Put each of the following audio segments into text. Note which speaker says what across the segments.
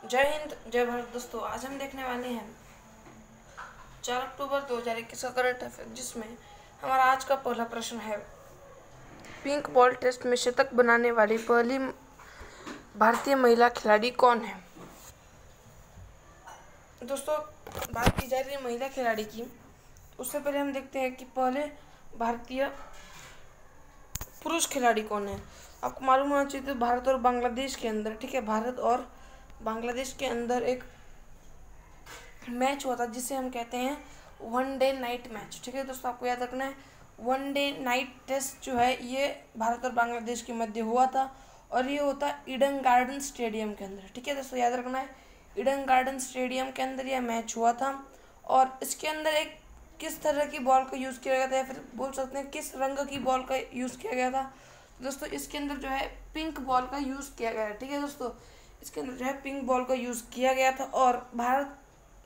Speaker 1: जय हिंद, जय भारत। दोस्तों, आज हम देखने वाले हैं 4 अक्टूबर 2021 का करंट अफेयर, जिसमें हमारा आज का पहला प्रश्न है, पिंक बॉल टेस्ट में शतक बनाने वाली पहली भारतीय महिला खिलाड़ी कौन है। दोस्तों, बात की जा रही है महिला खिलाड़ी की। उससे पहले हम देखते हैं कि पहले भारतीय पुरुष खिलाड़ी कौन है। आपको मालूम होना चाहिए, तो भारत और बांग्लादेश के अंदर, ठीक है, भारत और बांग्लादेश के अंदर एक मैच हुआ था जिसे हम कहते हैं वनडे नाइट मैच। ठीक है दोस्तों, आपको याद रखना है, वनडे नाइट टेस्ट जो है ये भारत और बांग्लादेश के मध्य हुआ था और ये होता ईडन गार्डन स्टेडियम के अंदर। ठीक है दोस्तों, याद रखना है, ईडन गार्डन स्टेडियम के अंदर यह मैच हुआ था और इसके अंदर एक किस तरह की बॉल का यूज़ किया गया था, या फिर बोल सकते हैं किस रंग की बॉल का यूज़ किया गया था। दोस्तों, इसके अंदर जो है पिंक बॉल का यूज़ किया गया है। ठीक है दोस्तों, इसके अंदर जो है पिंक बॉल का यूज़ किया गया था और भारत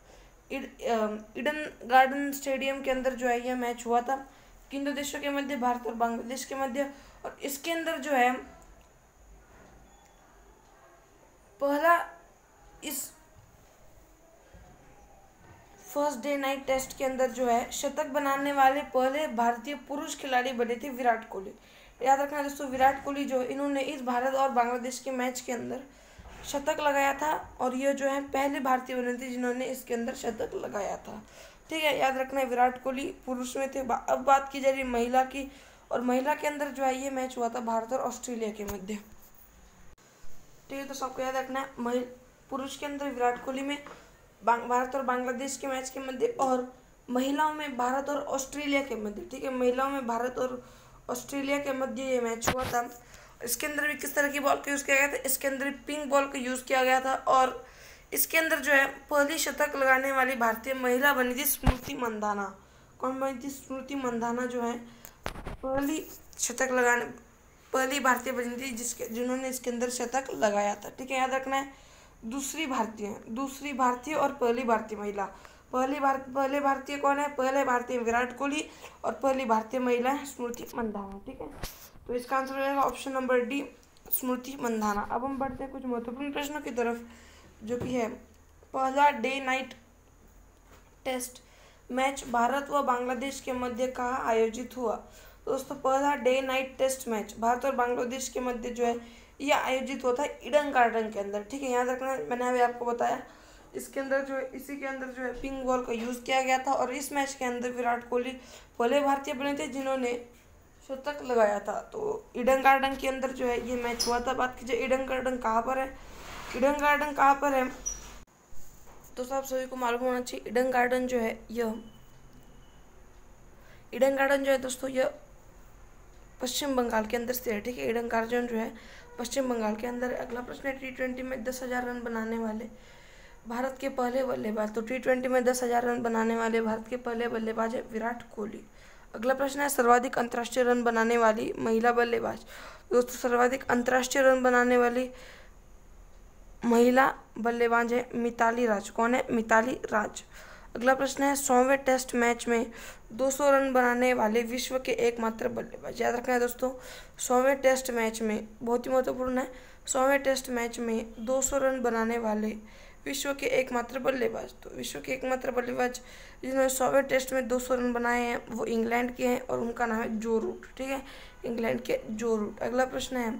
Speaker 1: ईडन गार्डन स्टेडियम के अंदर जो है यह मैच हुआ था किन दो देशों के मध्य, भारत और बांग्लादेश के मध्य। और इसके अंदर जो है पहला इस फर्स्ट डे नाइट टेस्ट के अंदर जो है शतक बनाने वाले पहले भारतीय पुरुष खिलाड़ी बने थे विराट कोहली। याद रखना दोस्तों, विराट कोहली जो इन्होंने इस भारत और बांग्लादेश के मैच के अंदर शतक लगाया था और ये जो है पहले भारतीय बने थे जिन्होंने इसके अंदर शतक लगाया था। ठीक है, याद रखना है, विराट कोहली पुरुष में थे। अब बात की जा रही है महिला की, और महिला के अंदर जो है ये मैच हुआ था भारत और ऑस्ट्रेलिया के मध्य। ठीक है, तो सबको याद रखना है, पुरुष के अंदर विराट कोहली में भारत और बांग्लादेश के मैच के मध्य, और महिलाओं में भारत और ऑस्ट्रेलिया के मध्य। ठीक है, महिलाओं में भारत और ऑस्ट्रेलिया के मध्य ये मैच हुआ था। इसके अंदर भी किस तरह की बॉल का यूज़ किया गया था, इसके अंदर भी पिंक बॉल का यूज़ किया गया था और इसके अंदर जो है पहली शतक लगाने वाली भारतीय महिला बनी थी स्मृति मंधाना। कौन बनी थी? स्मृति मंधाना जो है पहली भारतीय बनी थी जिन्होंने इसके अंदर शतक लगाया था। ठीक है, याद रखना है, दूसरी भारतीय और पहली भारतीय महिला। पहले भारतीय कौन है? पहले भारतीय विराट कोहली और पहली भारतीय महिला है स्मृति मंधाना। ठीक है, तो इसका आंसर हो जाएगा option number D, Smriti Mandhana. अब हम बढ़ते हैं कुछ महत्वपूर्ण प्रश्नों की तरफ, जो कि है पहला day night test match Bharat व बांग्लादेश के मध्य कहाँ आयोजित हुआ। दोस्तों, पहला day night test match Bharat और बांग्लादेश के मध्य जो है यह आयोजित हुआ था ईडन गार्डन के अंदर। ठीक है, याद रखना, मैंने अभी आपको बताया, इसके अंदर जो है इसी के अंदर जो है पिंक बॉल का यूज़ किया गया था और इस मैच के अंदर विराट कोहली पहले भारतीय बने थे जिन्होंने शतक लगाया था। तो ईडन गार्डन के अंदर जो है ये मैच हुआ था। बात कीजिए ईडन गार्डन कहाँ पर है। ईडन गार्डन कहाँ पर है दोस्तों, आप सभी को मालूम होना चाहिए, ईडन गार्डन जो है दोस्तों यह पश्चिम बंगाल के अंदर स्थित है। ठीक है, ईडन गार्डन जो है पश्चिम बंगाल के अंदर। अगला प्रश्न है, T20 में 10,000 रन बनाने वाले भारत के पहले बल्लेबाज। तो T20 में 10,000 रन बनाने वाले भारत के पहले बल्लेबाज है विराट कोहली। अगला प्रश्न है, सर्वाधिक अंतर्राष्ट्रीय रन बनाने वाली महिला बल्लेबाज। दोस्तों, सर्वाधिक अंतर्राष्ट्रीय रन बनाने वाली महिला बल्लेबाज है मिताली राज। कौन है? मिताली राज। अगला प्रश्न है, 100वें टेस्ट मैच में 200 रन बनाने वाले विश्व के एकमात्र बल्लेबाज। याद रखना है दोस्तों, 100वें टेस्ट मैच में, बहुत ही महत्वपूर्ण है, 100वें टेस्ट मैच में 200 रन बनाने वाले विश्व के एकमात्र बल्लेबाज। तो विश्व के एकमात्र बल्लेबाज जिन्होंने 100वें टेस्ट में 200 रन बनाए हैं वो इंग्लैंड के हैं और उनका नाम है जो रूट। ठीक है, इंग्लैंड के जो रूट। अगला प्रश्न है,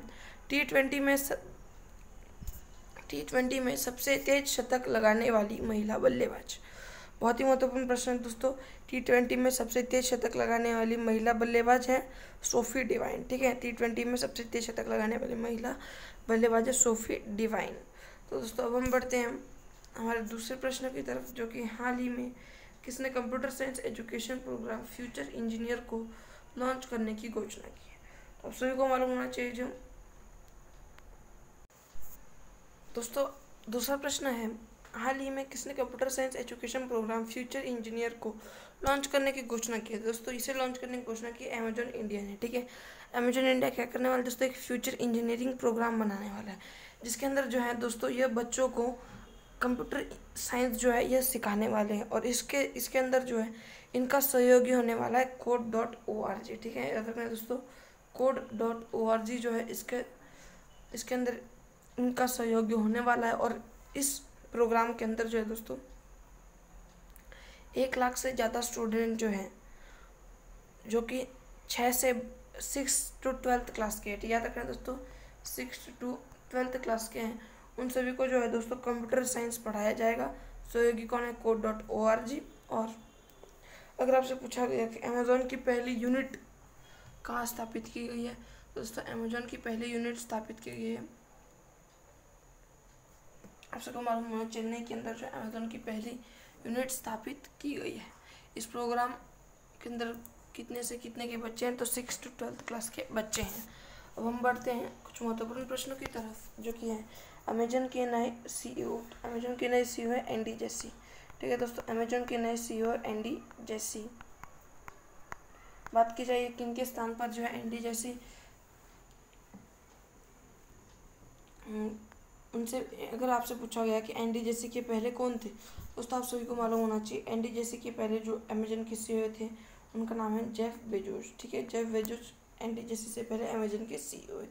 Speaker 1: T20 में सबसे तेज शतक लगाने वाली महिला बल्लेबाज। बहुत ही महत्वपूर्ण प्रश्न है दोस्तों, T20 में सबसे तेज शतक लगाने वाली महिला बल्लेबाज है सोफी डिवाइन। ठीक है, T20 में सबसे तेज शतक लगाने वाली महिला बल्लेबाज है सोफी डिवाइन। तो दोस्तों, अब हम बढ़ते हैं हमारे दूसरे प्रश्न की तरफ, जो कि हाल ही में किसने computer science education programme future engineer को लॉन्च करने की घोषणा की है। तो आप सभी को मालूम होना चाहिए। जो दोस्तों, दूसरा प्रश्न है, हाल ही में किसने computer science education programme future engineer को लॉन्च करने की घोषणा की है। दोस्तों, इसे लॉन्च करने की घोषणा की अमेजॉन इंडिया ने। ठीक है, अमेजॉन इंडिया क्या करने वाला दोस्तों, एक फ्यूचर इंजीनियरिंग प्रोग्राम बनाने वाला है, जिसके अंदर जो है दोस्तों यह बच्चों को कंप्यूटर साइंस जो है यह सिखाने वाले हैं और इसके अंदर जो है इनका सहयोगी होने वाला है code.org। ठीक है, याद रखना दोस्तों, code.org जो है इसके अंदर इनका सहयोगी होने वाला है और इस प्रोग्राम के अंदर जो है दोस्तों 1 लाख से ज़्यादा स्टूडेंट जो हैं, जो कि 6 to 12th क्लास के हैं, याद रखना दोस्तों 6 to 12th क्लास के हैं, उन सभी को जो है दोस्तों कंप्यूटर साइंस पढ़ाया जाएगा। सहयोगी कौन है? code.org। और अगर आपसे पूछा गया कि अमेज़ॉन की पहली यूनिट कहाँ स्थापित की गई है, दोस्तों अमेज़ॉन की पहली यूनिट स्थापित की गई है, आप सबको मालूम होना, चेन्नई के अंदर जो अमेज़ॉन की पहली यूनिट स्थापित की गई है। इस प्रोग्राम के अंदर कितने से कितने के बच्चे हैं? तो 6 to 12th क्लास के बच्चे हैं। अब हम बढ़ते हैं कुछ महत्वपूर्ण प्रश्नों की तरफ, जो कि है अमेज़न के नए सीईओ। अमेज़न के नए सीईओ है एंडी जेसी। ठीक है दोस्तों, अमेज़न के नए सीईओ है एंडी जेसी। बात की जाए किन के स्थान पर जो है एंडी जेसी, उनसे अगर आपसे पूछा गया कि एंडी जेसी के पहले कौन थे, दोस्तों आप सभी को मालूम होना चाहिए एंडी जेसी के पहले जो अमेज़न के सीईओ थे उनका नाम है जेफ बेजोस। ठीक है, जेफ बेजोस एंडी जेसी से पहले अमेज़न के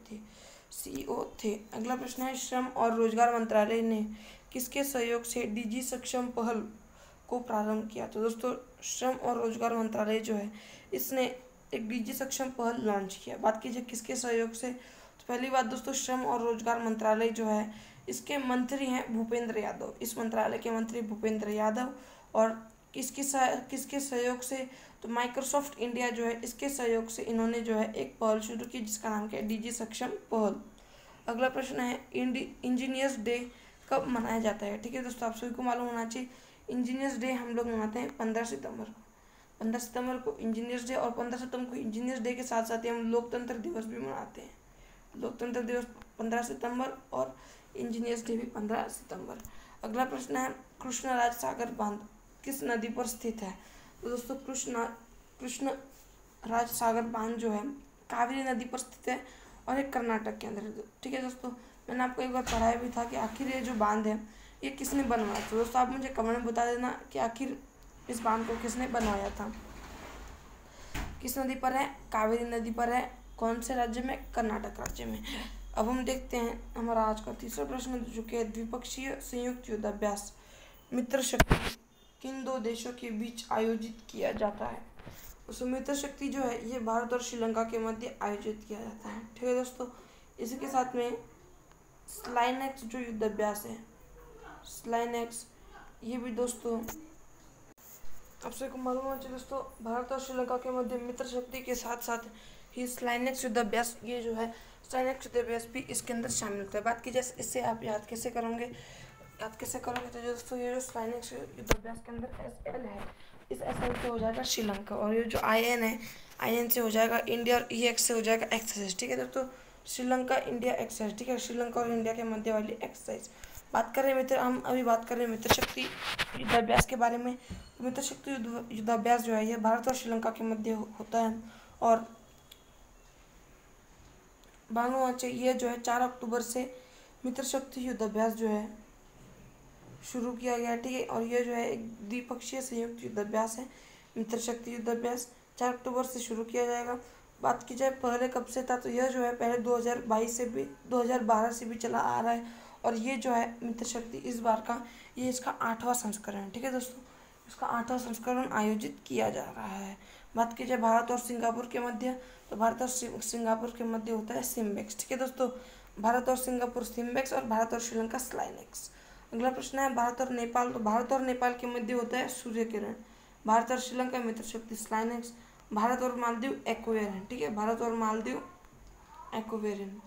Speaker 1: सीईओ थे। अगला प्रश्न है श्रम और रोजगार मंत्रालय ने किसके सहयोग से डीजी सक्षम पहल को प्रारंभ किया? तो दोस्तों श्रम और रोजगार मंत्रालय जो है इसने एक डीजी सक्षम पहल लॉन्च किया। बात कीजिए किसके सहयोग से, तो पहली बात दोस्तों श्रम और रोजगार मंत्रालय जो है इसके मंत्री हैं भूपेंद्र यादव। इस मंत्रालय के मंत्री भूपेंद्र यादव। और किसके सहयोग से, तो माइक्रोसॉफ्ट इंडिया जो है इसके सहयोग से इन्होंने जो है एक पहल शुरू की जिसका नाम क्या है? डीजी सक्षम पहल। अगला प्रश्न है इंजीनियर्स डे कब मनाया जाता है? ठीक है दोस्तों, आप सभी को मालूम होना चाहिए इंजीनियर्स डे हम लोग मनाते हैं 15 सितंबर को। 15 सितंबर को इंजीनियर्स डे, और 15 सितंबर को इंजीनियर्स डे के साथ साथ ही हम लोकतंत्र दिवस भी मनाते हैं। लोकतंत्र दिवस 15 सितंबर और इंजीनियर्स डे भी 15 सितंबर। अगला प्रश्न है कृष्णराज सागर बांध किस नदी पर स्थित है? तो दोस्तों कृष्णराज सागर बांध जो है कावेरी नदी पर स्थित है और एक कर्नाटक के अंदर है। ठीक है दोस्तों, मैंने आपको एक बार पढ़ाया भी था कि आखिर ये जो बांध है ये किसने बनवाया। तो दोस्तों आप मुझे कमेंट में बता देना कि आखिर इस बांध को किसने बनवाया था। किस नदी पर है? कावेरी नदी पर है। कौन से राज्य में? कर्नाटक राज्य में। अब हम देखते हैं हमारा आज का तीसरा प्रश्न, जो कि द्विपक्षीय संयुक्त युद्धाभ्यास मित्र शक्ति किन 2 देशों के बीच आयोजित किया जाता है? उस मित्र शक्ति जो है ये भारत और श्रीलंका के मध्य आयोजित किया जाता है। ठीक है दोस्तों, इसी के साथ में स्लाइनेक्स जो युद्धाभ्यास है, स्लाइनेक्स ये भी दोस्तों आप सबको मालूम होना चाहिए दोस्तों, भारत और श्रीलंका के मध्य मित्र शक्ति के साथ साथ ही स्लाइनेक्स युद्धाभ्यास ये जो है स्लाइनेक्स युद्धाभ्यास भी इसके अंदर शामिल होता है। बात की जाए इससे आप याद कैसे करोगे, तो दोस्तों ये जो स्लाइनेक्स युद्धाभ्यास के अंदर SL है, इस SL से हो जाएगा श्रीलंका, और ये जो IN है IN से हो जाएगा इंडिया, और EX से हो जाएगा एक्सरसाइज। ठीक है दोस्तों, श्रीलंका इंडिया एक्सरसाइज। ठीक है, श्रीलंका और इंडिया के मध्य वाली एक्सरसाइज। बात करें मित्र, हम अभी बात कर रहे हैं मित्र शक्ति युद्धाभ्यास के बारे में। मित्र शक्ति युद्धाभ्यास जो है ये भारत और श्रीलंका के मध्य होता है, और भानुआचे ये जो है 4 अक्टूबर से मित्र शक्ति युद्धाभ्यास जो है शुरू किया गया। ठीक है, और ये जो है एक द्विपक्षीय संयुक्त युद्धाभ्यास है। मित्र शक्ति युद्धाभ्यास 4 अक्टूबर से शुरू किया जाएगा। बात की जाए पहले कब से था, तो यह जो है पहले 2012 से भी चला आ रहा है, और ये जो है मित्र शक्ति इस बार का ये इसका 8वां संस्करण है। ठीक है दोस्तों, इसका 8वां संस्करण आयोजित किया जा रहा है। बात की जाए भारत और सिंगापुर के मध्य, तो भारत और सिंगापुर के मध्य होता है सिम्बेक्स। ठीक है दोस्तों, भारत और सिंगापुर सिम्बेक्स, और भारत और श्रीलंका स्लाइनेक्स। अगला प्रश्न है भारत और नेपाल, तो भारत और नेपाल के मध्य होता है सूर्य किरण। भारत और श्रीलंका मित्र शक्ति स्लाइनेक्स। भारत और मालदीव एक्वेरियन। ठीक है, भारत और मालदीव एक्वेरियन।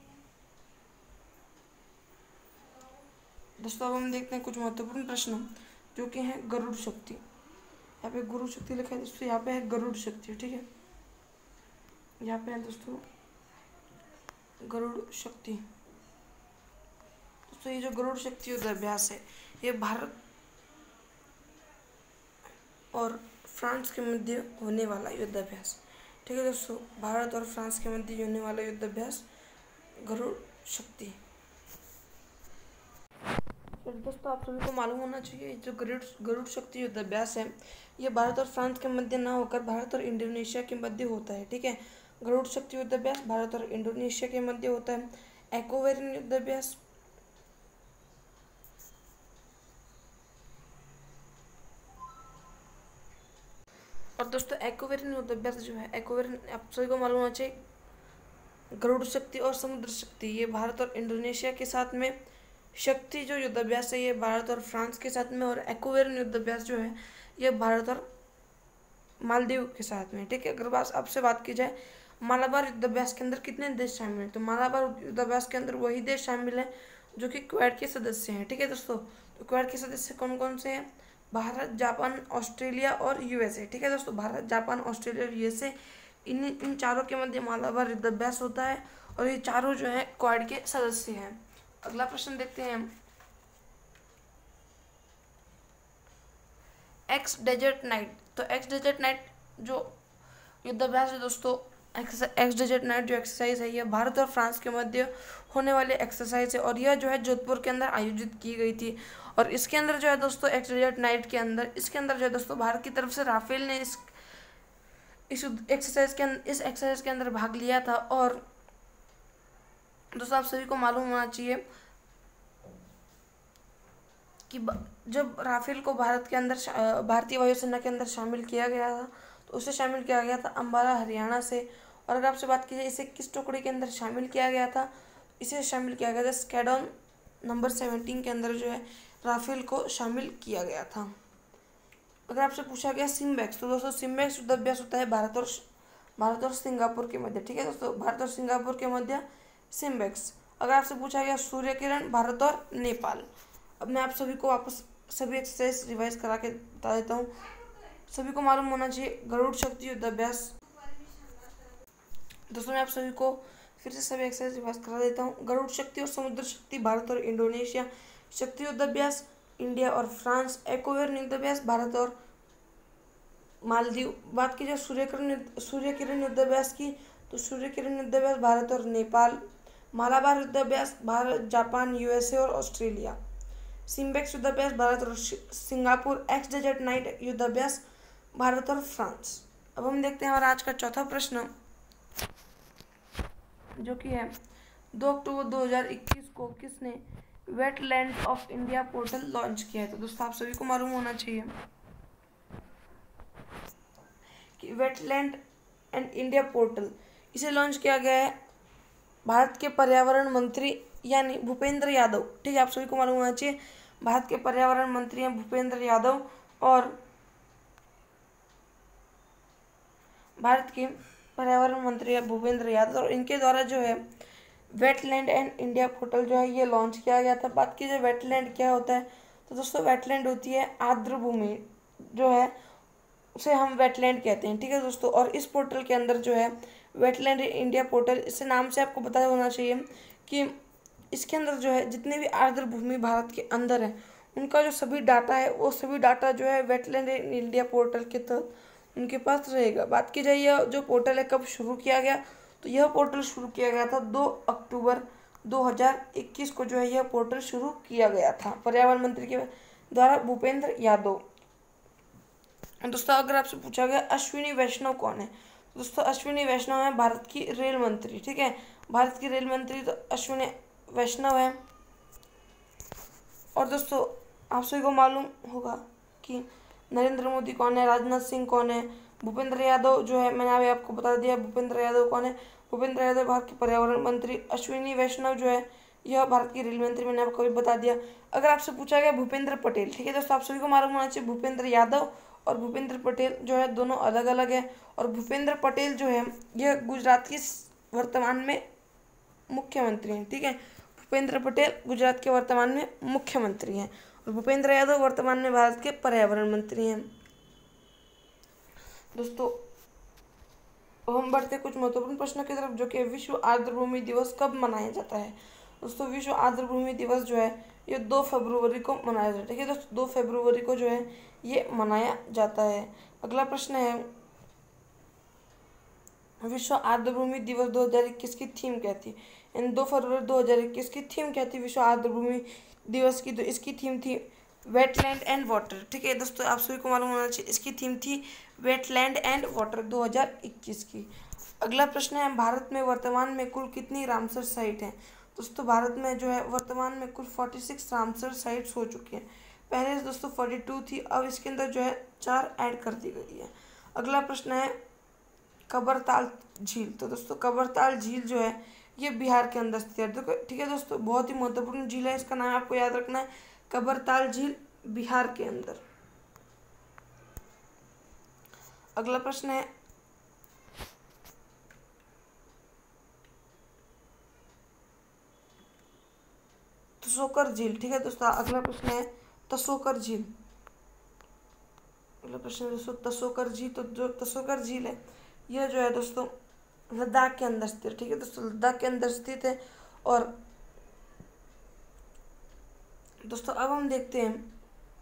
Speaker 1: दोस्तों अब हम देखते हैं कुछ महत्वपूर्ण प्रश्न जो कि हैं गरुड़ शक्ति। यहाँ पे गुरु शक्ति लिखा है दोस्तों, यहाँ पे है गरुड़ शक्ति। ठीक है, यहाँ पे है दोस्तों गरुड़ शक्ति। दोस्तों ये जो गरुड़ शक्ति युद्धाभ्यास है ये भारत और फ्रांस के मध्य होने वाला युद्धाभ्यास। ठीक है दोस्तों, भारत और फ्रांस के मध्य होने वाला युद्धाभ्यास गरुड़ शक्ति। दोस्तों आप सभी को मालूम होना चाहिए जो गरुड़ शक्ति युद्धाभ्यास है ये भारत और फ्रांस के मध्य ना होकर भारत और इंडोनेशिया के मध्य होता है। ठीक है, गरुड़ शक्ति युद्धाभ्यास भारत और इंडोनेशिया के मध्य होता है। एक्वेरियन युद्धाभ्यास और दोस्तों एक्वावेरियन युद्धाभ्यास जो है, एक्वावेरियन आप सभी को मालूम होना चाहिए, गरुड़ शक्ति और समुद्र शक्ति, ये भारत और इंडोनेशिया के साथ में। शक्ति जो युद्धाभ्यास है ये भारत और फ्रांस के साथ में, और एक्वावेरियन युद्धाभ्यास जो है ये भारत और मालदीव के साथ में। ठीक है, अगर आपसे बात की जाए मालाबार युद्धाभ्यास के अंदर कितने देश शामिल हैं, तो मालाबार युद्धाभ्यास के अंदर वही देश शामिल हैं जो कि क्वेड के सदस्य हैं। ठीक है दोस्तों, तो क्वेड के सदस्य कौन कौन से हैं? भारत, जापान, ऑस्ट्रेलिया और यूएसए। ठीक है दोस्तों, भारत, जापान, ऑस्ट्रेलिया और यूएसए, इन चारों के मध्य मालाबार युद्धाभ्यास होता है, और ये चारों जो है क्वाड के सदस्य हैं। अगला प्रश्न देखते हैं हम। एक्स डेजर्ट नाइट, तो एक्स डेजर्ट नाइट जो युद्धाभ्यास है दोस्तों, एक्स डेजर्ट नाइट जो एक्सरसाइज है ये भारत और फ्रांस के मध्य होने वाली एक्सरसाइज है, और यह जो है जोधपुर के अंदर आयोजित की गई थी। और इसके अंदर जो है दोस्तों, एक्स डेजर्ट नाइट के अंदर, इसके अंदर जो है दोस्तों भारत की तरफ से राफेल ने इस एक्सरसाइज के अंदर भाग लिया था। और दोस्तों आप सभी को मालूम होना चाहिए कि जब राफेल को भारत के अंदर, भारतीय वायुसेना के अंदर शामिल किया गया था, तो उसे शामिल किया गया था अम्बाला, हरियाणा से। और अगर आपसे बात की जाए इसे किस टुकड़ी के अंदर शामिल किया गया था, इसे शामिल किया गया था स्क्वाड्रन नंबर 17 के अंदर जो है राफेल को शामिल किया गया था। अगर आपसे पूछा गया सिम्बेक्स, तो दोस्तों सिम्बेक्स युद्धाभ्यास होता है भारत और सिंगापुर के मध्य। ठीक है दोस्तों, भारत और सिंगापुर के मध्य सिम्बेक्स। अगर आपसे पूछा गया सूर्य किरण, भारत और नेपाल। अब मैं आप सभी को वापस सभी एक्सरसाइज रिवाइज करा के बता देता हूँ। सभी को मालूम होना चाहिए गरुड़ शक्ति युद्धाभ्यास। दोस्तों मैं आप सभी को फिर से सभी एक्सरसाइज रिवाइज करा देता हूँ। गरुड़ शक्ति और समुद्र शक्ति, भारत और इंडोनेशिया। शक्ति युद्धाभ्यास, इंडिया और फ्रांस। एक्वावेरियन युद्धाभ्यास, भारत और मालदीव। बात की जाए सूर्य किरण युद्धाभ्यास की, तो सूर्य किरण युद्धाभ्यास भारत और नेपाल। मालाबार युद्धाभ्यास भारत, जापान, यूएसए और ऑस्ट्रेलिया। सिम्बेक्स युद्धाभ्यास भारत और सिंगापुर। एक्स डेजर्ट नाइट युद्धाभ्यास भारत और फ्रांस। अब हम देखते हैं हमारा आज का चौथा प्रश्न, जो कि है 2 अक्टूबर 2021 को किसने wetland of India portal launch किया है। तो दोस्तों आप सभी को मालूम होना चाहिए कि वेटलैंड एंड इंडिया पोर्टल, इसे लॉन्च किया गया है भारत के पर्यावरण मंत्री यानी भूपेंद्र यादव। ठीक है, आप सभी को मालूम होना चाहिए भारत के पर्यावरण मंत्री हैं भूपेंद्र यादव, और भारत के पर्यावरण मंत्री है भूपेंद्र यादव, और इनके द्वारा जो है वेटलैंड एंड इंडिया पोर्टल जो है ये लॉन्च किया गया था। बात की जाए वेटलैंड क्या होता है, तो दोस्तों वेटलैंड होती है आर्द्र भूमि, जो है उसे हम वेटलैंड कहते हैं। ठीक है दोस्तों, और इस पोर्टल के अंदर जो है वेटलैंड इंडिया पोर्टल, इसे नाम से आपको पता होना चाहिए कि इसके अंदर जो है जितने भी आर्द्र भूमि भारत के अंदर है उनका जो सभी डाटा है वो सभी डाटा जो है वेटलैंड इंडिया पोर्टल के तहत उनके पास रहेगा। बात की जाए यह जो पोर्टल है कब शुरू किया गया, तो यह पोर्टल शुरू किया गया था 2 अक्टूबर 2021 को जो है यह पोर्टल शुरू किया गया था पर्यावरण मंत्री के द्वारा भूपेंद्र यादव। दोस्तों अगर आपसे पूछा गया अश्विनी वैष्णव कौन है, तो दोस्तों अश्विनी वैष्णव है भारत की रेल मंत्री। ठीक है, भारत की रेल मंत्री तो अश्विनी वैष्णव है। और दोस्तों आप सभी को मालूम होगा कि नरेंद्र मोदी कौन है, राजनाथ सिंह कौन है, भूपेंद्र यादव जो है मैंने अभी आपको बता दिया भूपेंद्र यादव कौन है। भूपेंद्र यादव भारत के पर्यावरण मंत्री। अश्विनी वैष्णव जो है यह भारत की रेल मंत्री, मैंने आपको भी बता दिया। अगर आपसे पूछा गया भूपेंद्र पटेल, ठीक है दोस्तों आप सभी को मालूम होना चाहिए भूपेंद्र यादव और भूपेंद्र पटेल जो है दोनों अलग अलग है। और भूपेंद्र पटेल जो है यह गुजरात के वर्तमान में मुख्यमंत्री हैं। ठीक है, भूपेंद्र पटेल गुजरात के वर्तमान में मुख्यमंत्री हैं, और भूपेंद्र यादव वर्तमान में भारत के पर्यावरण मंत्री हैं। दोस्तों हम बढ़ते कुछ महत्वपूर्ण प्रश्नों की तरफ, जो कि विश्व आर्द्र भूमि दिवस कब मनाया जाता है। दोस्तों विश्व आर्द्र भूमि दिवस जो है ये 2 फरवरी को मनाया जाता है। ठीक है दोस्तों, 2 फरवरी को जो है ये मनाया जाता है। अगला प्रश्न है विश्व आर्द्र भूमि दिवस 2021 की थीम क्या थी। इन 2 फरवरी 2021 की थीम क्या थी विश्व आर्द्र भूमि दिवस की, तो इसकी थीम थी वेटलैंड एंड वाटर। ठीक है दोस्तों आप सभी को मालूम होना चाहिए इसकी थीम थी वेटलैंड एंड वाटर 2021 की। अगला प्रश्न है भारत में वर्तमान में कुल कितनी रामसर साइट हैं। दोस्तों भारत में जो है वर्तमान में कुल 46 रामसर साइट्स हो चुकी हैं। पहले दोस्तों 42 थी, अब इसके अंदर जो है 4 ऐड कर दी गई है। अगला प्रश्न है कबरताल झील। तो दोस्तों कबरताल झील जो है ये बिहार के अंदर स्थित है। देखो ठीक है दोस्तों, बहुत ही महत्वपूर्ण झील है, इसका नाम आपको याद रखना है, कबरताल झील, बिहार के अंदर। अगला प्रश्न है तसोकर झील। ठीक है दोस्तों, अगला प्रश्न है तसोकर झील। अगला प्रश्न है दोस्तों तसोकर झील। तो जो तसोकर झील है यह जो है दोस्तों लद्दाख के अंदर स्थित है। ठीक है दोस्तों, लद्दाख के अंदर स्थित है। और दोस्तों अब हम देखते हैं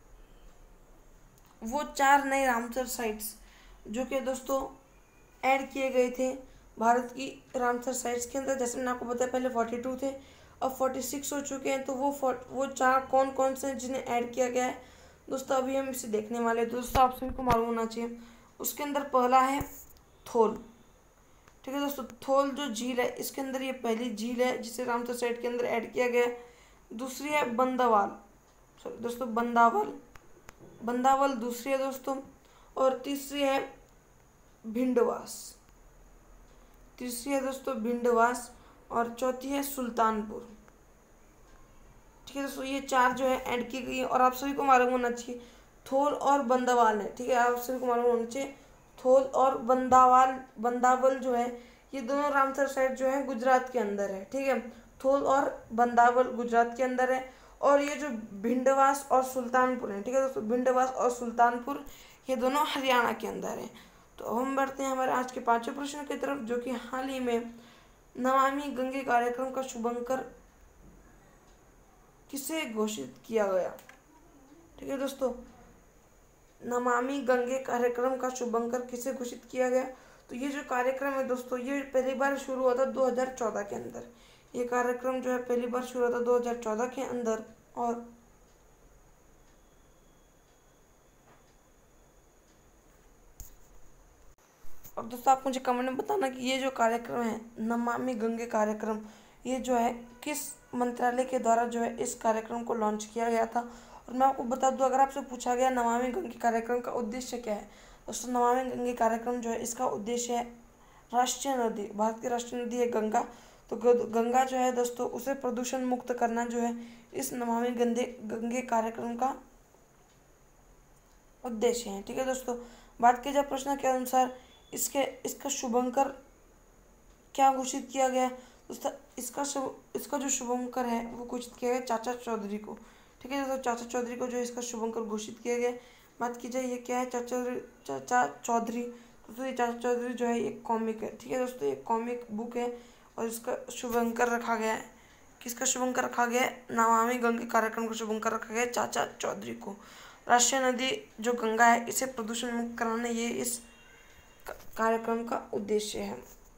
Speaker 1: वो 4 नए रामसर साइट्स जो कि दोस्तों ऐड किए गए थे भारत की रामसर साइट्स के अंदर। जैसे मैंने आपको बताया पहले 42 थे, अब 46 हो चुके हैं। तो वो 4 कौन कौन से जिन्हें ऐड किया गया है दोस्तों, अभी हम इसे देखने वाले हैं। दोस्तों आप सभी को मालूम होना चाहिए, उसके अंदर पहला है थोल। ठीक है दोस्तों, थोल जो झील है इसके अंदर ये पहली झील है जिसे रामसर साइट के अंदर ऐड किया गया है। दूसरी है बंदावाल, सॉरी दोस्तों बंदावल, बंदावल दूसरी है दोस्तों। और तीसरी है भिंडवास, तीसरी है दोस्तों भिंडवास। और चौथी है सुल्तानपुर। ठीक है दोस्तों, ये 4 जो है ऐड की गई है। और आप सभी को मालूम होना चाहिए थोल और बंदावाल है। ठीक है, आप सभी को मालूम होना चाहिए थोल और बंदावल जो है ये दोनों रामसर साइट जो है गुजरात के अंदर है। ठीक है, थोल और बंदावल गुजरात के अंदर है। और ये जो भिंडवास और सुल्तानपुर है, ठीक है दोस्तों, भिंडवास और सुल्तानपुर ये दोनों हरियाणा के अंदर है। तो अब हम बढ़ते हैं हमारे आज के 5वें प्रश्न की तरफ, जो कि हाल ही में नमामि गंगे कार्यक्रम का शुभंकर किसे घोषित किया गया। ठीक है दोस्तों, नमामि गंगे कार्यक्रम का शुभंकर किसे घोषित किया गया। तो ये जो कार्यक्रम है दोस्तों ये पहली बार शुरू हुआ था 2014 के अंदर। ये कार्यक्रम जो है पहली बार शुरू हुआ था 2014 के अंदर। और दोस्तों आप मुझे कमेंट में बताना कि ये जो कार्यक्रम है नमामि गंगे कार्यक्रम, ये जो है किस मंत्रालय के द्वारा जो है इस कार्यक्रम को लॉन्च किया गया था। और मैं आपको बता दूं, अगर आपसे पूछा गया नमामि गंगे कार्यक्रम का उद्देश्य क्या है, दोस्तों नमामि गंगे कार्यक्रम जो है इसका उद्देश्य है राष्ट्रीय नदी, भारत की राष्ट्रीय नदी है गंगा। तो गंगा जो है दोस्तों उसे प्रदूषण मुक्त करना जो है इस नमामि गंगे कार्यक्रम का उद्देश्य है। ठीक है दोस्तों, बात की जाए प्रश्न के अनुसार इसका शुभंकर क्या घोषित किया गया दोस्तों, इसका जो शुभंकर है वो घोषित किया गया चाचा चौधरी को। ठीक है दोस्तों, चाचा चौधरी को जो है इसका शुभंकर घोषित किया गया। बात की जाए ये क्या है चाचा चौधरी, दोस्तों ये चाचा चौधरी जो है एक कॉमिक है। ठीक है दोस्तों, एक कॉमिक बुक है और इसका शुभंकर रखा गया है। किसका शुभंकर रखा गया है, नमामि गंगे कार्यक्रम का शुभंकर रखा गया है चाचा चौधरी को। राष्ट्रीय नदी जो गंगा है इसे प्रदूषण मुक्त कराना ये इस कार्यक्रम का उद्देश्य है।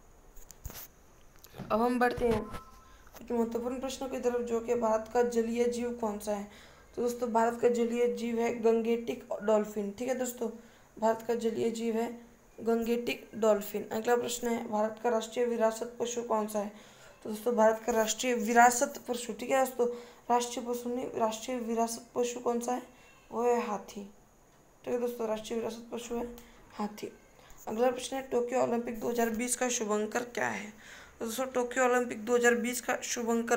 Speaker 1: अब हम बढ़ते हैं कुछ महत्वपूर्ण प्रश्नों की तरफ, जो कि भारत का जलीय जीव कौन सा है। तो दोस्तों भारत का जलीय जीव है गंगेटिक डॉल्फिन। ठीक है दोस्तों, भारत का जलीय जीव है गंगेटिक डॉल्फिन। अगला प्रश्न है भारत का राष्ट्रीय विरासत पशु कौन सा है। तो दोस्तों भारत का राष्ट्रीय विरासत पशु, ठीक है दोस्तों, राष्ट्रीय पशु नहीं, राष्ट्रीय विरासत पशु कौन सा है, वो है हाथी। ठीक है दोस्तों, राष्ट्रीय विरासत पशु है हाथी। अगला प्रश्न है टोक्यो ओलंपिक 2020 का शुभंकर क्या है। तो दोस्तों टोक्यो ओलंपिक 2020 का शुभंकर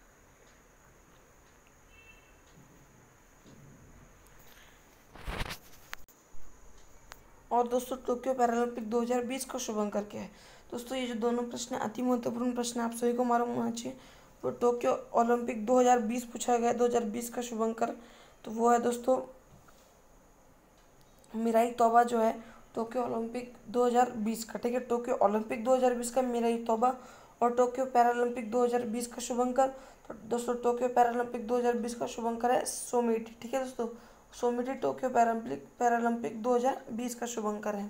Speaker 1: और दोस्तों टोक्यो पैरालंपिक 2020 का शुभंकर क्या है। दोस्तों ये जो दोनों प्रश्न अति महत्वपूर्ण प्रश्न आप सभी को मालूम होना चाहिए। तो टोक्यो ओलंपिक 2020 पूछा गया 2020 का शुभंकर, तो वो है दोस्तों मिराई तोबा जो है टोक्यो ओलंपिक 2020 का। ठीक है, टोक्यो ओलंपिक 2020 का मिराई तोबा और टोक्यो पैरालंपिक 2020 का शुभंकर। तो दोस्तों टोक्यो पैरालंपिक 2020 का शुभंकर है सोमिटी। ठीक है दोस्तों, सोमिटी टोक्यो पैरालंपिक 2020 का शुभंकर है।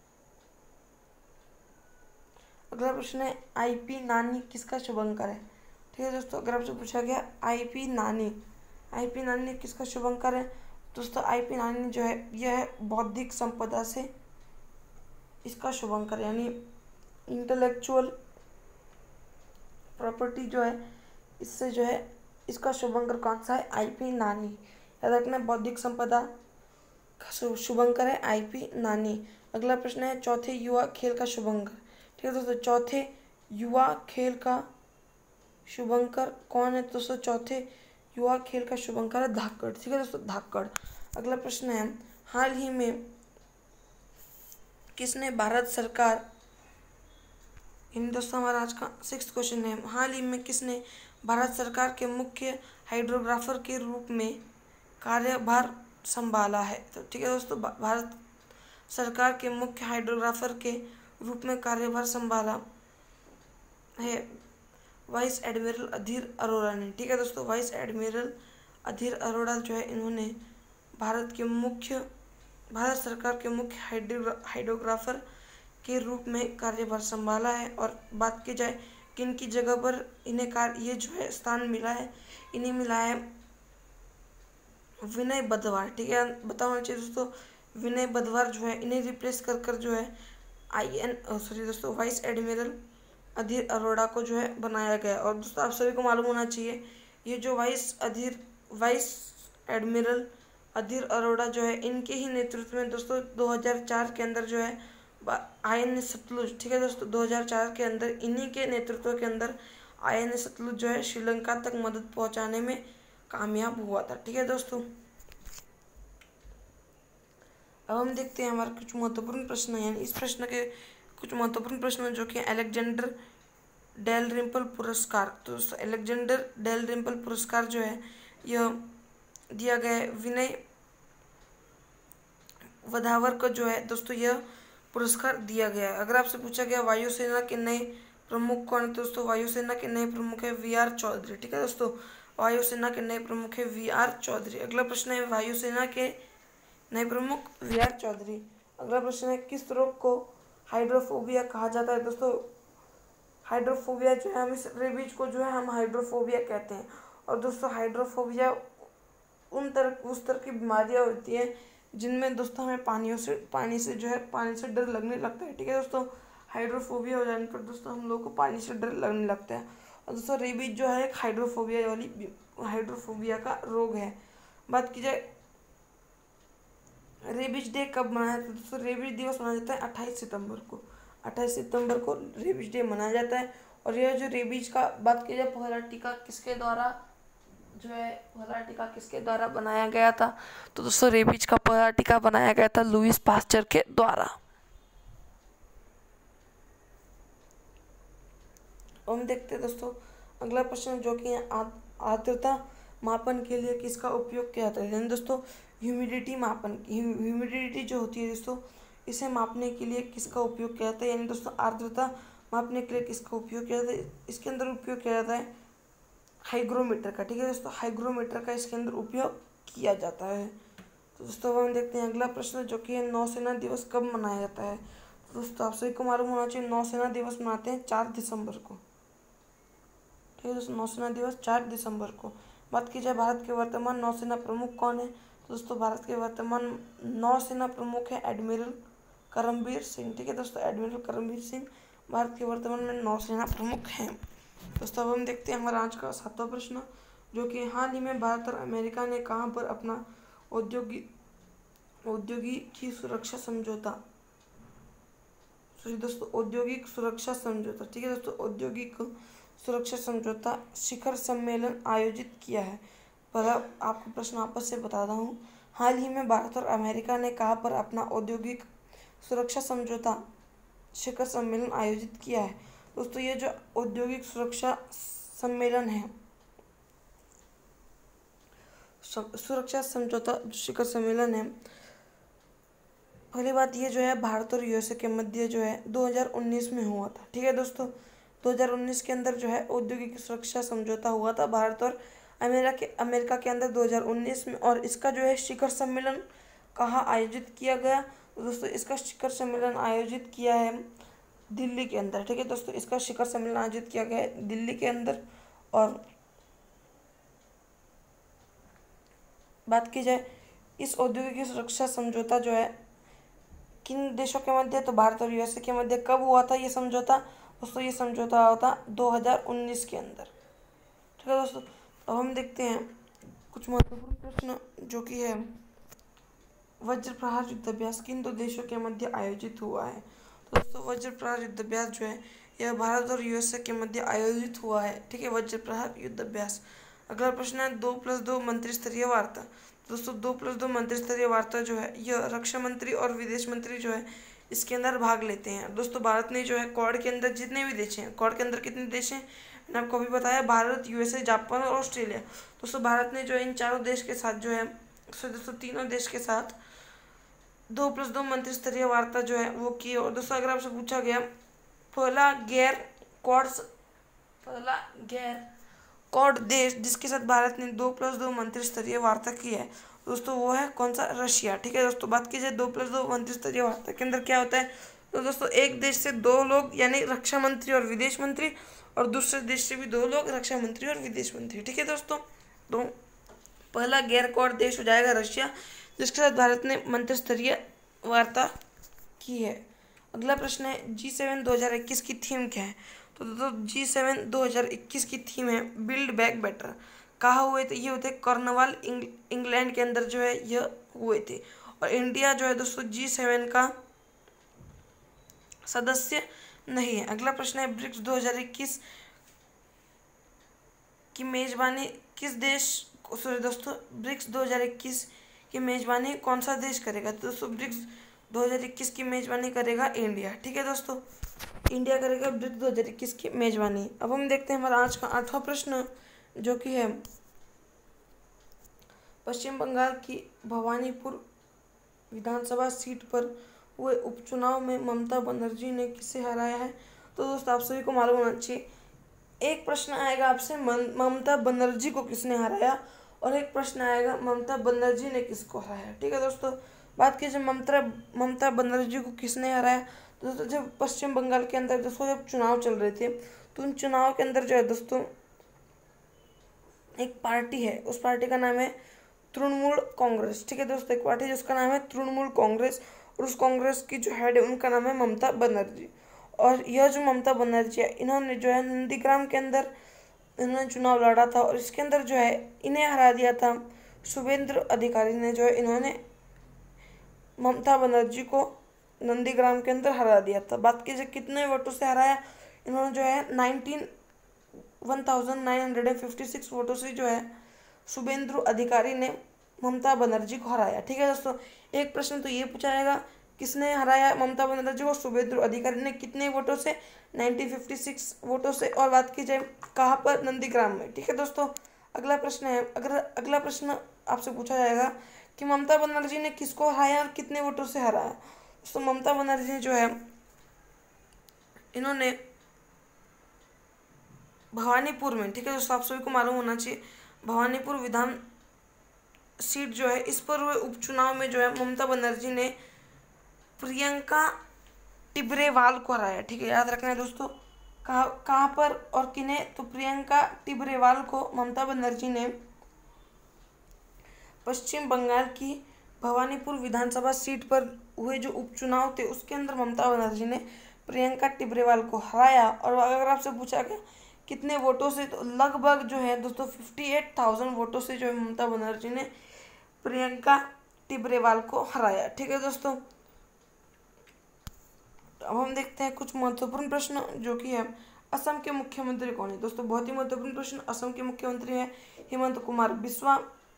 Speaker 1: अगला प्रश्न है आईपी नानी किसका शुभंकर है। ठीक है दोस्तों, अगर आपसे पूछा गया आईपी नानी किसका शुभंकर है। दोस्तों आईपी नानी जो है यह है बौद्धिक संपदा से इसका शुभंकर, यानी इंटेलेक्चुअल प्रॉपर्टी जो है इससे जो है इसका शुभंकर कौन सा है, आईपी नानी। याद रखना बौद्धिक संपदा का शुभंकर है आईपी नानी। अगला प्रश्न है चौथे युवा खेल का शुभंकर। ठीक है दोस्तों, चौथे युवा खेल का शुभंकर कौन है दोस्तों? चौथे युवा खेल का शुभंकर है धाकड़। ठीक है दोस्तों, धाकड़। अगला प्रश्न है हाल ही में किसने भारत सरकार, इन दोस्तों हमारा आज का 6th क्वेश्चन है, हाल ही में किसने भारत सरकार के मुख्य हाइड्रोग्राफर के रूप में कार्यभार संभाला है? तो ठीक है दोस्तों, भारत सरकार के मुख्य हाइड्रोग्राफर के रूप में कार्यभार संभाला है वाइस एडमिरल अधीर अरोड़ा ने। ठीक है दोस्तों, वाइस एडमिरल अधीर अरोड़ा जो है इन्होंने भारत सरकार के मुख्य हाइड्रोग्राफर के रूप में कार्यभार संभाला है। और बात की जाए किन की जगह पर इन्हें ये जो है स्थान मिला है, इन्हें मिला है विनय बदवार। ठीक है, बताना चाहिए दोस्तों, विनय बदवार जो है इन्हें रिप्लेस कर जो है वाइस एडमिरल अधीर अरोड़ा को जो है बनाया गया। और दोस्तों आप सभी को मालूम होना चाहिए ये जो वाइस एडमिरल अधीर अरोड़ा जो है इनके ही नेतृत्व में दोस्तों 2004 के अंदर जो है INS सतलुज, ठीक है दोस्तों, 2004 के अंदर इन्हीं के नेतृत्व के अंदर INS सतलुज जो है श्रीलंका तक मदद पहुंचाने में कामयाब हुआ था। ठीक है दोस्तों, अब हम देखते हैं हमारे कुछ महत्वपूर्ण प्रश्न, यानी इस प्रश्न के कुछ महत्वपूर्ण प्रश्न जो कि अलेक्जेंडर डेलरिम्पल पुरस्कार। तो अलेक्जेंडर डेलरिम्पल पुरस्कार जो है यह दिया गया है विनय वधावर को जो है दोस्तों यह पुरस्कार दिया गया है। अगर आपसे पूछा गया वायुसेना के नए प्रमुख कौन है, दोस्तों वायुसेना के नए प्रमुख है VR चौधरी। ठीक है दोस्तों, वायुसेना के नए प्रमुख है VR चौधरी। अगला प्रश्न है वायुसेना के नए प्रमुख VR चौधरी। अगला प्रश्न है किस रोग को हाइड्रोफोबिया कहा जाता है? दोस्तों हाइड्रोफोबिया जो है हम इस रेबीज को जो है हम हाइड्रोफोबिया कहते हैं। और दोस्तों हाइड्रोफोबिया उस तरह की बीमारियां होती हैं जिनमें दोस्तों हमें पानी से डर लगने लगता है। ठीक है दोस्तों, हाइड्रोफोबिया हो जाने पर दोस्तों हम लोग को पानी से डर लगने लगता है। और दोस्तों रेबीज जो है एक हाइड्रोफोबिया का रोग है। बात की जाए रेबीज डे कब मनाया जाता है? दोस्तों रेबीज दिवस मनाया जाता है 28 सितंबर को। 28 सितंबर को रेबीज डे मनाया जाता है। और यह जो रेबीज का बात की जाए पहला टीका किसके द्वारा बनाया गया था? तो दोस्तों रेबीज का पहला टीका बनाया गया था लुईस पास्चर के द्वारा। हम देखते हैं दोस्तों अगला प्रश्न जो कि आर्द्रता मापन के लिए किसका उपयोग किया जाता है? यानी दोस्तों ह्यूमिडिटी मापन, ह्यूमिडिटी जो होती है दोस्तों इसे मापने के लिए किसका उपयोग किया जाता है? यानी दोस्तों आर्द्रता मापने के लिए किसका उपयोग किया जाता है? इसके अंदर उपयोग किया जाता है हाइग्रोमीटर का। ठीक है दोस्तों, हाइग्रोमीटर का इसके अंदर उपयोग किया जाता है। तो दोस्तों हम देखते हैं अगला प्रश्न जो कि है नौसेना दिवस कब मनाया जाता है? तो दोस्तों आप सभी को मालूम होना चाहिए नौसेना दिवस मनाते हैं 4 दिसंबर को। ठीक है दोस्तों, नौसेना दिवस 4 दिसंबर को। बात की जाए भारत के वर्तमान नौसेना प्रमुख कौन है? तो दोस्तों भारत के वर्तमान नौसेना प्रमुख है एडमिरल करमबीर सिंह। ठीक है दोस्तों, एडमिरल करमबीर सिंह भारत के वर्तमान में नौसेना प्रमुख हैं। दोस्तों अब हम देखते हैं हमारा आज का 7वां प्रश्न जो कि हाल ही में भारत और अमेरिका ने कहाँ पर अपना औद्योगिक सुरक्षा समझौता, औद्योगिक सुरक्षा समझौता, ठीक है दोस्तों, औद्योगिक सुरक्षा समझौता शिखर सम्मेलन आयोजित किया है। पर आपको प्रश्न वापस से बताता हूँ, हाल ही में भारत और अमेरिका ने कहाँ पर अपना औद्योगिक सुरक्षा समझौता शिखर सम्मेलन आयोजित किया है? दोस्तों ये जो औद्योगिक सुरक्षा सम्मेलन है, सुरक्षा समझौता शिखर सम्मेलन है, पहली बात ये जो है भारत और USA के मध्य जो है 2019 में हुआ था। ठीक है दोस्तों, 2019 के अंदर जो है औद्योगिक सुरक्षा समझौता हुआ था भारत और अमेरिका के अंदर 2019 में। और इसका जो है शिखर सम्मेलन कहाँ आयोजित किया गया? दोस्तों इसका शिखर सम्मेलन आयोजित किया है दिल्ली के अंदर। ठीक है दोस्तों, इसका शिखर सम्मेलन आयोजित किया गया है दिल्ली के अंदर। और बात की जाए इस औद्योगिक सुरक्षा समझौता जो है किन देशों के मध्य? तो भारत और USA के मध्य। कब हुआ था ये समझौता? दोस्तों ये समझौता हुआ था 2019 के अंदर। ठीक है दोस्तों, अब हम देखते हैं कुछ महत्वपूर्ण प्रश्न जो कि है वज्र प्रहार युद्धाभ्यास किन दो देशों के मध्य आयोजित हुआ है? तो दोस्तों वज्र प्रहार युद्धाभ्यास जो है यह भारत और यूएसए के मध्य आयोजित हुआ है। ठीक है, वज्र प्रहार युद्धाभ्यास। अगला प्रश्न है 2+2 मंत्री स्तरीय वार्ता। दोस्तों 2+2 मंत्री स्तरीय वार्ता जो है यह रक्षा मंत्री और विदेश मंत्री जो है इसके अंदर भाग लेते हैं। दोस्तों भारत ने जो है क्वाड के अंदर जितने भी देश हैं, क्वाड के अंदर कितने देश हैं मैंने आपको अभी बताया, भारत, यूएसए, जापान और ऑस्ट्रेलिया। दोस्तों भारत ने जो है इन चारों देश के साथ जो है दोस्तों तीनों देश के साथ 2+2 मंत्री स्तरीय वार्ता जो है वो की। और दोस्तों अगर आपसे पूछा गया पहला गैर क्वाड देश जिसके साथ भारत ने 2+2 मंत्री स्तरीय वार्ता की है दोस्तों वो है कौन सा? रशिया। ठीक है दोस्तों, बात की जाए 2+2 मंत्री स्तरीय वार्ता के अंदर क्या होता है, तो दोस्तों एक देश से दो लोग यानी रक्षा मंत्री और विदेश मंत्री, और दूसरे देश से भी दो लोग रक्षा मंत्री और विदेश मंत्री। ठीक है दोस्तों, तो पहला गैर क्वाड देश हो जाएगा रशिया, जिसके साथ भारत ने मंत्री स्तरीय वार्ता की है। अगला प्रश्न है G7 2021 की थीम क्या है? तो दोस्तों G7 2021 की थीम है बिल्ड बैक बेटर। कहाँ हुए थे? ये हुए थे कर्नवाल इंग्लैंड के अंदर जो है यह हुए थे। और इंडिया जो है दोस्तों G7 का सदस्य नहीं है। अगला प्रश्न है ब्रिक्स 2021 की मेजबानी किस देश, सॉरी दोस्तों ब्रिक्स 2021 की मेजबानी कौन सा देश करेगा? तो दोस्तों ब्रिक्स 2021 की मेजबानी करेगा इंडिया। ठीक है दोस्तों, इंडिया करेगा ब्रिक्स 2021 की मेजबानी। अब हम देखते हैं हमारा आज का 8वां प्रश्न जो कि है पश्चिम बंगाल की भवानीपुर विधानसभा सीट पर हुए उपचुनाव में ममता बनर्जी ने किसे हराया है? तो दोस्तों आप सभी को मालूम होना चाहिए, एक प्रश्न आएगा आपसे ममता बनर्जी को किसने हराया, और एक प्रश्न आएगा ममता बनर्जी ने किसको हराया। ठीक है दोस्तों, बात कीजिए ममता बनर्जी को किसने हराया, तो दोस्तों जब पश्चिम बंगाल के अंदर दोस्तों जब चुनाव चल रहे थे तो उन चुनाव के अंदर जो है दोस्तों एक पार्टी है, उस पार्टी का नाम है तृणमूल कांग्रेस। ठीक है दोस्तों, एक पार्टी जिसका नाम है तृणमूल कांग्रेस, और उस कांग्रेस की जो हेड है उनका नाम है ममता बनर्जी। और यह जो ममता बनर्जी है इन्होंने जो है नंदीग्राम के अंदर इन्होंने चुनाव लड़ा था, और इसके अंदर जो है इन्हें हरा दिया था शुभेंद्र अधिकारी ने, जो है इन्होंने ममता बनर्जी को नंदीग्राम के अंदर हरा दिया था। बात कीजिए कितने वोटों से हराया, इन्होंने जो है 1956 वोटों से जो है शुभेंद्र अधिकारी ने ममता बनर्जी को हराया। ठीक है दोस्तों, एक प्रश्न तो ये पूछा जाएगा किसने हराया ममता बनर्जी को, शुभेंद्र अधिकारी ने कितने वोटों से? 1956 वोटों से। और बात की जाए कहाँ पर? नंदीग्राम में। ठीक है दोस्तों, अगला प्रश्न है, अगला प्रश्न आपसे पूछा जाएगा कि ममता बनर्जी ने किसको हराया और कितने वोटों से हराया। दोस्तों ममता बनर्जी जो है इन्होंने भवानीपुर में, ठीक है दोस्तों आप सभी को मालूम होना चाहिए, भवानीपुर विधान सीट जो है इस पर हुए उपचुनाव में जो है ममता बनर्जी ने प्रियंका टिब्रेवाल को हराया। ठीक है, याद रखना है दोस्तों, कहाँ पर और किन्हें? तो प्रियंका टिब्रेवाल को ममता बनर्जी ने पश्चिम बंगाल की भवानीपुर विधानसभा सीट पर हुए जो उपचुनाव थे उसके अंदर ममता बनर्जी ने प्रियंका टिब्रेवाल को हराया। और अगर आपसे पूछा गया कितने वोटों से, तो लगभग जो है दोस्तों 58,000 वोटों से जो है ममता बनर्जी ने प्रियंका टिब्रेवाल को हराया। ठीक है दोस्तों, अब हम देखते हैं कुछ महत्वपूर्ण प्रश्न जो कि है असम के मुख्यमंत्री कौन है। दोस्तों बहुत ही महत्वपूर्ण प्रश्न, असम के मुख्यमंत्री हैं हेमंत कुमार बिस्वा,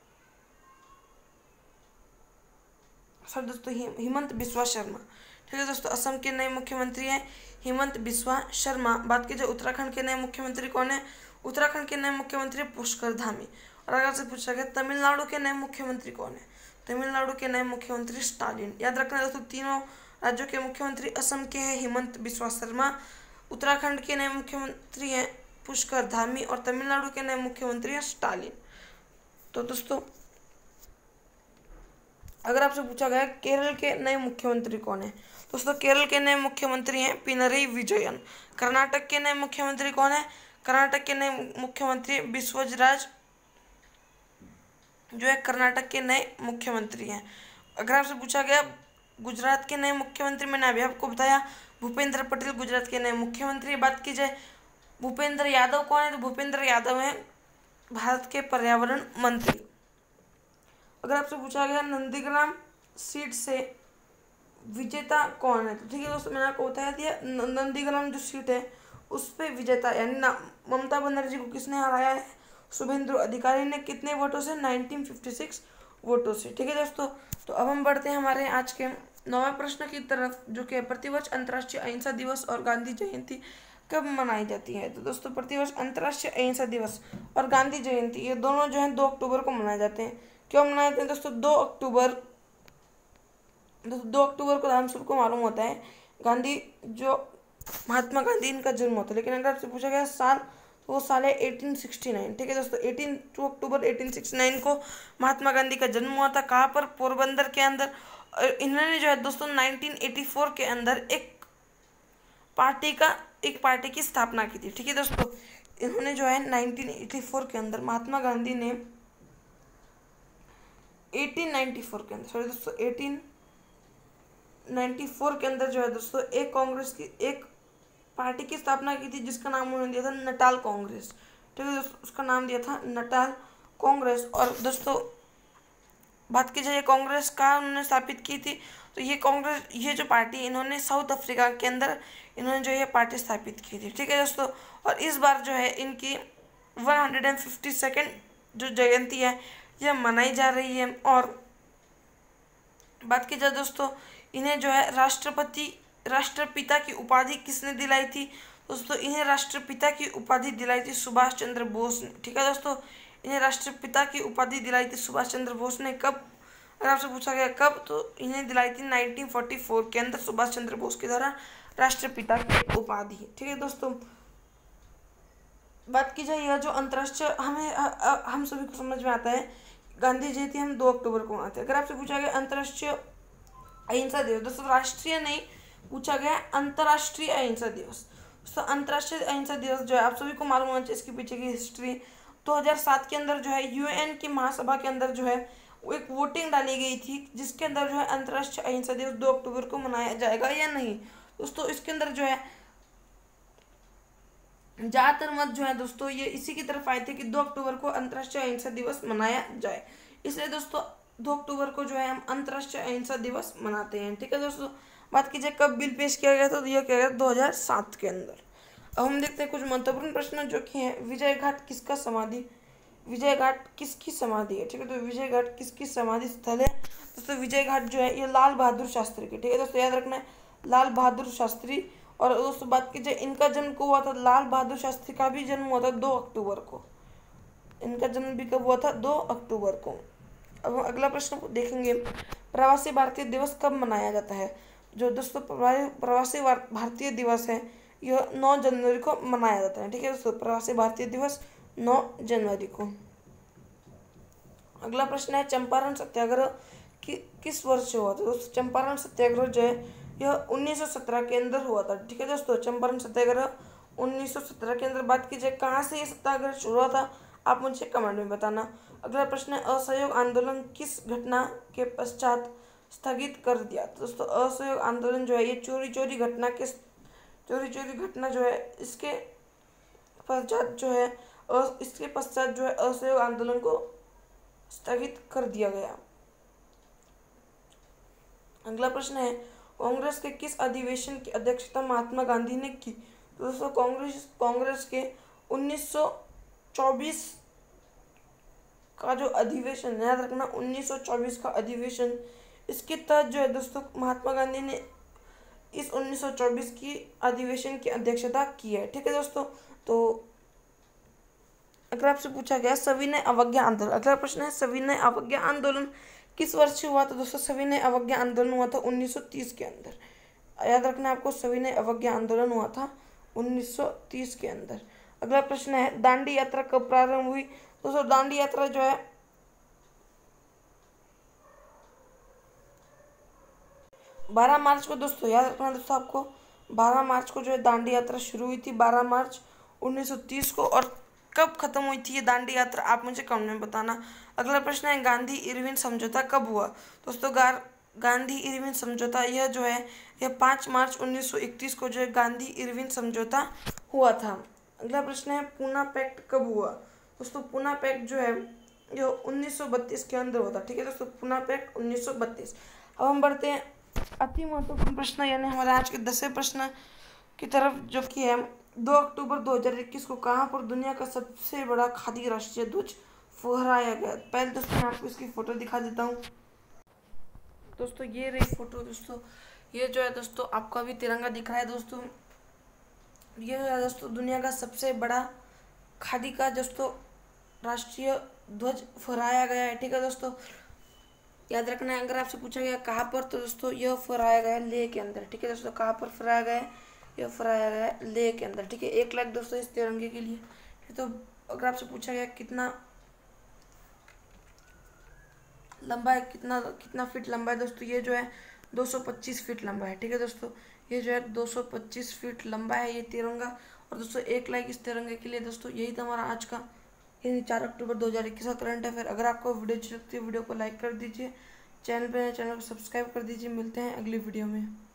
Speaker 1: सर दोस्तों हेमंत बिस्वा शर्मा। ठीक है दोस्तों, असम के नए मुख्यमंत्री हैं हेमंत बिस्वा शर्मा। बात की जाए उत्तराखंड के नए मुख्यमंत्री कौन है, उत्तराखंड के नए मुख्यमंत्री पुष्कर धामी। और अगर से पूछा गया तमिलनाडु के नए मुख्यमंत्री कौन है, तमिलनाडु के नए मुख्यमंत्री स्टालिन। याद रखना दोस्तों, तीनों राज्यों के मुख्यमंत्री असम के हैं हेमंत बिस्वा शर्मा, उत्तराखंड के नए मुख्यमंत्री हैं पुष्कर धामी, और तमिलनाडु के नए मुख्यमंत्री हैं स्टालिन। तो दोस्तों अगर आपसे पूछा गया केरल के नए मुख्यमंत्री कौन है, दोस्तों केरल के नए मुख्यमंत्री हैं पिनरई विजयन। कर्नाटक के नए मुख्यमंत्री कौन है, कर्नाटक के नए मुख्यमंत्री विश्वजराज जो है कर्नाटक के नए मुख्यमंत्री हैं। अगर आपसे पूछा गया गुजरात के नए मुख्यमंत्री, मैंने अभी आपको बताया भूपेंद्र पटेल गुजरात के नए मुख्यमंत्री। बात की जाए भूपेंद्र यादव कौन है, तो भूपेंद्र यादव हैं भारत के पर्यावरण मंत्री। अगर आपसे पूछा गया नंदीग्राम सीट से विजेता कौन है? तो ठीक है दोस्तों, मैंने आपको बताया दिया नंदीग्राम जो सीट है उस पे विजेता यानी ममता बनर्जी को किसने हराया है? शुभेंदु अधिकारी ने। कितने वोटों से? 1956 वोटों से। ठीक है दोस्तों, तो अब हम बढ़ते हैं हमारे आज के 9वें प्रश्न की तरफ, जो कि प्रतिवर्ष अंतर्राष्ट्रीय अहिंसा दिवस और गांधी जयंती कब मनाई जाती है? तो दोस्तों, प्रतिवर्ष अंतर्राष्ट्रीय अहिंसा दिवस और गांधी जयंती ये दोनों जो है 2 अक्टूबर को मनाए जाते हैं। क्यों मनाए जाते हैं दोस्तों? 2 अक्टूबर को हम सबको मालूम होता है गांधी जो महात्मा गांधी इनका जन्म होता है, लेकिन अगर आपसे पूछा गया साल तो वो साल है 1869। ठीक है दोस्तों, 2 अक्टूबर 1869 को महात्मा गांधी का जन्म हुआ था। कहाँ पर? पोरबंदर के अंदर। इन्होंने जो है दोस्तों 1984 के अंदर एक पार्टी की स्थापना की थी। ठीक है दोस्तों, इन्होंने जो है 1984 के अंदर महात्मा गांधी ने 1894 के अंदर सॉरी दोस्तों 1894 के अंदर जो है दोस्तों एक पार्टी की स्थापना की थी, जिसका नाम उन्होंने दिया था नटाल कांग्रेस। ठीक है दोस्तों, उसका नाम दिया था नटाल कांग्रेस। और दोस्तों बात की जाए कांग्रेस का उन्होंने स्थापित की थी, तो ये जो पार्टी इन्होंने साउथ अफ्रीका के अंदर इन्होंने जो ये पार्टी स्थापित की थी। ठीक है दोस्तों, और इस बार जो है इनकी 152nd जो जयंती है यह मनाई जा रही है। और बात की जाए दोस्तों, इन्हें जो है राष्ट्रपिता की उपाधि किसने दिलाई थी? दोस्तों इन्हें राष्ट्रपिता की उपाधि दिलाई थी सुभाष चंद्र बोस ने। ठीक है दोस्तों, इन्हें राष्ट्रपिता की उपाधि दिलाई थी सुभाष चंद्र बोस ने। कब? अगर आपसे पूछा गया कब, तो इन्हें दिलाई थी 1944 के अंदर सुभाष चंद्र बोस के द्वारा राष्ट्रपिता की उपाधि। ठीक है दोस्तों, बात की जाए यह जो अंतर्राष्ट्रीय हम सभी को समझ में आता है गांधी जयंती हम 2 अक्टूबर को मनाते हैं। अगर आपसे पूछा गया अंतर्राष्ट्रीय अहिंसा दिवस, दोस्तों राष्ट्रीय नहीं पूछा गया, अंतर्राष्ट्रीय अहिंसा दिवस। दोस्तों अंतर्राष्ट्रीय अहिंसा दिवस जो है आप सभी को मालूम होना चाहिए इसके पीछे की हिस्ट्री। 2007 के अंदर जो है यूएन की महासभा के अंदर जो है वो एक वोटिंग डाली गई थी, जिसके अंदर जो है अंतर्राष्ट्रीय अहिंसा दिवस 2 अक्टूबर को मनाया जाएगा या नहीं। दोस्तों इसके अंदर जो है ज़्यादातर मत जो है दोस्तों ये इसी की तरफ आए थे कि 2 अक्टूबर को अंतर्राष्ट्रीय अहिंसा दिवस मनाया जाए, इसलिए दोस्तों 2 अक्टूबर को जो है हम अंतर्राष्ट्रीय अहिंसा दिवस मनाते हैं। ठीक है दोस्तों, बात कीजिए कब बिल पेश किया गया था, तो यह किया गया 2007 के अंदर। अब हम देखते हैं कुछ महत्वपूर्ण प्रश्न जो कि हैं। विजय घाट किसकी समाधि है? ठीक है, तो विजय घाट किसकी समाधि स्थल है? दोस्तों विजय घाट जो है ये लाल बहादुर शास्त्री की। ठीक है दोस्तों, याद रखना है लाल बहादुर शास्त्री। और दोस्तों बात कीजिए इनका जन्म कब हुआ था? लाल बहादुर शास्त्री का भी जन्म हुआ था 2 अक्टूबर को। इनका जन्म भी कब हुआ था? 2 अक्टूबर को। अब हम अगला प्रश्न को देखेंगे, प्रवासी भारतीय दिवस कब मनाया जाता है? जो दोस्तों प्रवासी भारतीय दिवस है यह 9 जनवरी को मनाया जाता है। ठीक है दोस्तों, प्रवासी भारतीय दिवस 9 जनवरी को। अगला प्रश्न है चंपारण सत्याग्रह किस वर्ष हुआ था? दोस्तों चंपारण सत्याग्रह जो है यह 1917 के अंदर हुआ था। ठीक है दोस्तों, चंपारण सत्याग्रह 1917 के अंदर। बात कीजिए कहाँ से ये सत्याग्रह शुरू हुआ था, आप मुझे कमेंट में बताना। अगला प्रश्न है असहयोग आंदोलन किस घटना के पश्चात स्थगित कर दिया? दोस्तों असहयोग आंदोलन जो है ये चोरी घटना जो है इसके पश्चात जो है असहयोग आंदोलन को स्थगित कर दिया गया। अगला प्रश्न है कांग्रेस के किस अधिवेशन की अध्यक्षता महात्मा गांधी ने की? तो दोस्तों कांग्रेस के 1924 का जो अधिवेशन, याद रखना 1924 का अधिवेशन, इसके तहत जो है दोस्तों महात्मा गांधी ने इस 1924 की अधिवेशन की अध्यक्षता की है। ठीक है दोस्तों, तो अगर आपसे पूछा गया सविनय अवज्ञा आंदोलन, अगला प्रश्न है सविनय अवज्ञा आंदोलन किस वर्ष हुआ था? दोस्तों सविनय अवज्ञा आंदोलन हुआ था 1930 के अंदर। याद रखना आपको सविनय अवज्ञा आंदोलन हुआ था 1930 के अंदर। अगला प्रश्न है दांडी यात्रा कब प्रारंभ हुई? दोस्तों दांडी यात्रा जो है 12 मार्च को, दोस्तों याद रखना दोस्तों आपको 12 मार्च को जो है दांडी यात्रा शुरू हुई थी, 12 मार्च 1930 को। और कब खत्म हुई थी ये दांडी यात्रा, आप मुझे कमेंट में बताना। अगला प्रश्न है गांधी इरविन समझौता कब हुआ? दोस्तों गांधी इरविन समझौता यह जो है यह 5 मार्च 1931 को जो है गांधी इरविन समझौता हुआ था। अगला प्रश्न है पूना पैक्ट कब हुआ? दोस्तों पूना पैक्ट जो है यह 1932 के अंदर हुआ था। ठीक है दोस्तों, पूना पैक्ट 1932। अब हम बढ़ते हैं अति महत्वपूर्ण प्रश्न यानी हमारे आज के 10वें प्रश्न की तरफ, जो कि है 2 अक्टूबर 2021 को कहाँ पर दुनिया का सबसे बड़ा खादी राष्ट्रीय ध्वज फहराया गया। पहले दोस्तों मैं आपको इसकी फोटो दिखा देता हूँ। दोस्तों ये रही फोटो। दोस्तों ये जो है दोस्तों आपको अभी तिरंगा दिख रहा है दोस्तों, ये है दोस्तों दुनिया का सबसे बड़ा खादी का दोस्तों राष्ट्रीय ध्वज फहराया गया है। ठीक है दोस्तों, याद रखना है। अगर आपसे पूछा गया कहाँ पर, तो दोस्तों यह फहराया गया है लेह के अंदर। ठीक है दोस्तों, कहाँ पर फहराया गया है, यह फहराया गया है लेह के अंदर। ठीक है, 1 लाख दोस्तों इस तिरंगे के लिए। तो अगर आपसे पूछा गया कितना लंबा है, कितना कितना फीट लंबा है दोस्तों, ये जो है 225 फीट लंबा है। ठीक है दोस्तों, ये जो है 225 फीट लंबा है ये तिरंगा। और दोस्तों 1 लाख इस तिरंगे के लिए। दोस्तों यही था हमारा आज का यानी 4 अक्टूबर 2021 का करंट अफेयर। अगर आपको वीडियो अच्छी लगती है वीडियो को लाइक कर दीजिए, चैनल को सब्सक्राइब कर दीजिए। मिलते हैं अगली वीडियो में।